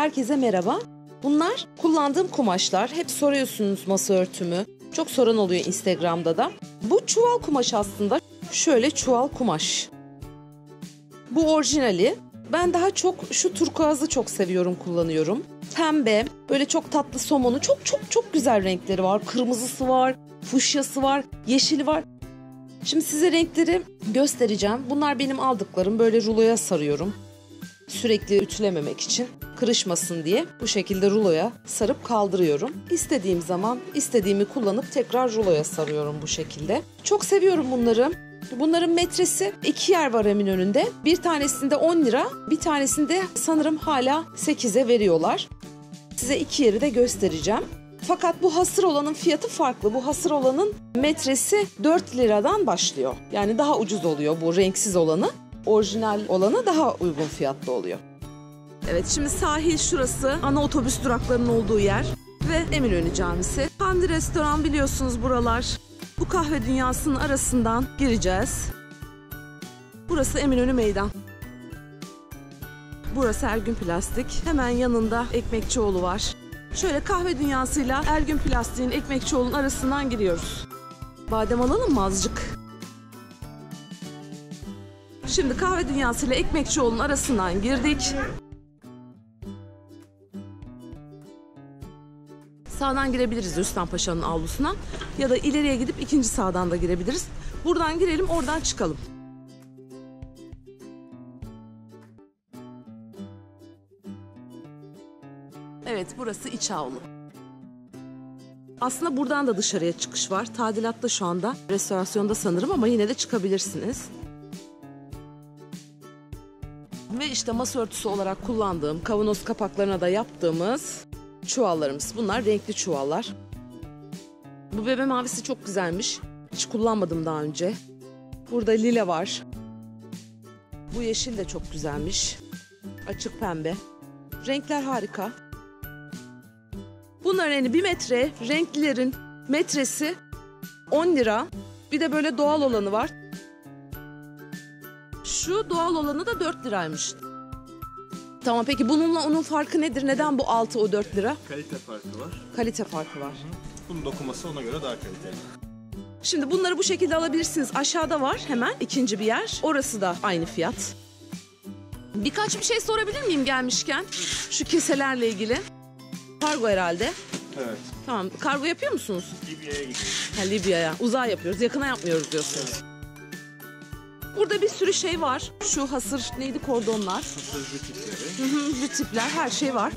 Herkese merhaba. Bunlar kullandığım kumaşlar. Hep soruyorsunuz masa örtümü. Çok soran oluyor Instagram'da da. Bu çuval kumaş aslında. Şöyle çuval kumaş. Bu orijinali. Ben daha çok şu turkuazı çok seviyorum, kullanıyorum. Pembe, böyle çok tatlı somonu, çok güzel renkleri var. Kırmızısı var, fuşyası var, yeşili var. Şimdi size renkleri göstereceğim. Bunlar benim aldıklarım. Böyle ruloya sarıyorum. Sürekli ütülememek için, kırışmasın diye bu şekilde ruloya sarıp kaldırıyorum. İstediğim zaman istediğimi kullanıp tekrar ruloya sarıyorum bu şekilde. Çok seviyorum bunları. Bunların metresi 2 yer var Eminönü'nde. Bir tanesinde 10 lira, bir tanesinde sanırım hala 8'e veriyorlar. Size 2 yeri de göstereceğim. Fakat bu hasır olanın fiyatı farklı. Bu hasır olanın metresi 4 liradan başlıyor. Yani daha ucuz oluyor bu renksiz olanı. Orijinal olanı daha uygun fiyatlı oluyor. Evet, şimdi sahil şurası. Ana otobüs duraklarının olduğu yer ve Eminönü Camisi. Hamdi Restoran, biliyorsunuz buralar. Bu kahve dünyasının arasından gireceğiz. Burası Eminönü Meydan. Burası Ergün Plastik. Hemen yanında Ekmekçioğlu var. Şöyle kahve dünyasıyla Ergün Plastik'in Ekmekçioğlu'nun arasından giriyoruz. Badem alalım mı azıcık? Şimdi kahve dünyasıyla Ekmekçioğlu'nun arasından girdik. Sağdan girebiliriz Rüstem Paşa'nın avlusuna. Ya da ileriye gidip ikinci sağdan da girebiliriz. Buradan girelim, oradan çıkalım. Evet, burası iç avlu. Aslında buradan da dışarıya çıkış var. Tadilatta şu anda. Restorasyonda sanırım ama yine de çıkabilirsiniz. Ve işte masa örtüsü olarak kullandığım, kavanoz kapaklarına da yaptığımız çuvallarımız. Bunlar renkli çuvallar. Bu bebe mavisi çok güzelmiş. Hiç kullanmadım daha önce. Burada lila var. Bu yeşil de çok güzelmiş. Açık pembe. Renkler harika. Bunların yani 1 metre, renklilerin metresi 10 lira. Bir de böyle doğal olanı var. Şu doğal olanı da 4 liraymış. Tamam, peki bununla onun farkı nedir? Neden bu 6 o 4 lira? Kalite farkı var. Kalite farkı var. Bunun dokuması ona göre daha kaliteli. Şimdi bunları bu şekilde alabilirsiniz. Aşağıda var hemen ikinci bir yer. Orası da aynı fiyat. Birkaç bir şey sorabilir miyim gelmişken? Şu keselerle ilgili. Kargo herhalde. Evet. Tamam. Kargo yapıyor musunuz? Libya'ya gidiyoruz. Ha, Libya'ya. Uzağa yapıyoruz. Yakına yapmıyoruz diyorsunuz. Evet. Burada bir sürü şey var. Şu hasır neydi, kordonlar. Hasır jütipleri. Jütipler, her şey var.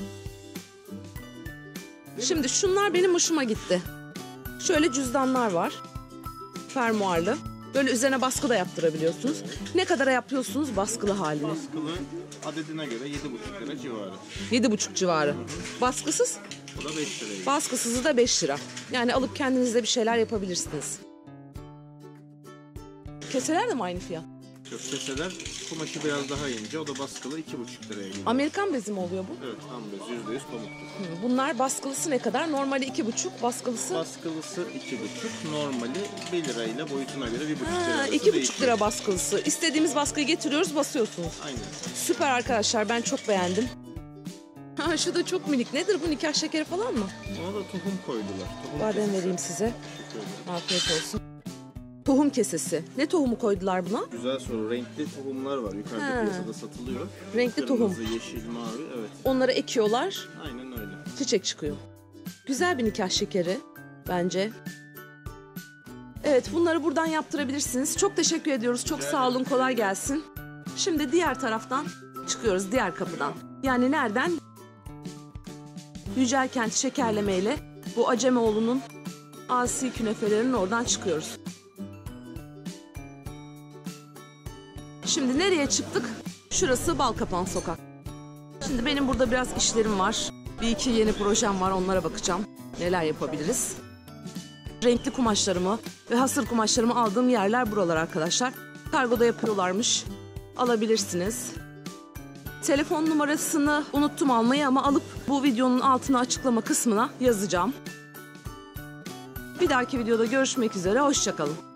Şimdi şunlar benim hoşuma gitti. Şöyle cüzdanlar var. Fermuarlı. Böyle üzerine baskı da yaptırabiliyorsunuz. Ne kadara yapıyorsunuz baskılı halini? Baskılı adedine göre 7,5 lira civarı. 7,5 civarı. Baskısız? Bu da 5 liraya. Baskısızı da 5 lira. Yani alıp kendinizde bir şeyler yapabilirsiniz. Keseler de mi aynı fiyat? Keseler kumaşı biraz daha ince. O da baskılı 2,5 liraya geliyor. Amerikan bezi mi oluyor bu? Evet, tam bez. %100 pamuktur. Bunlar baskılısı ne kadar? Normali 2,5, baskılısı? Baskılısı 2,5. Normali 1 lirayla boyutuna göre 1,5 lira arası 2,5 değişiyor. lira baskılısı. İstediğimiz baskıyı getiriyoruz, basıyorsunuz. Aynen. Süper arkadaşlar, ben çok beğendim. Ha, şu da çok minik. Nedir bu, nikah şekeri falan mı? Ona da tohum koydular. Tohum Badem kesesi. vereyim size. Şöyle. Afiyet olsun. Tohum kesesi. Ne tohumu koydular buna? Güzel soru. Renkli tohumlar var. Yukarıda piyasada satılıyor. Renkli Kırmızı, tohum. yeşil, mavi. Evet. Onları ekiyorlar, Aynen öyle. çiçek çıkıyor. Güzel bir nikah şekeri bence. Evet, bunları buradan yaptırabilirsiniz. Çok teşekkür ediyoruz. Çok sağ olun. Kolay gelsin. Şimdi diğer taraftan çıkıyoruz. Diğer kapıdan. Yani nereden? Yücelkent şekerlemeyle bu Acemoğlu'nun asi künefelerinin oradan çıkıyoruz. Şimdi nereye çıktık? Şurası Balkapan Sokak. Şimdi benim burada biraz işlerim var. Bir iki yeni projem var, onlara bakacağım. Neler yapabiliriz? Renkli kumaşlarımı ve hasır kumaşlarımı aldığım yerler buralar arkadaşlar. Kargoda yapıyorlarmış. Alabilirsiniz. Telefon numarasını unuttum almayı ama alıp bu videonun altına açıklama kısmına yazacağım. Bir dahaki videoda görüşmek üzere. Hoşça kalın.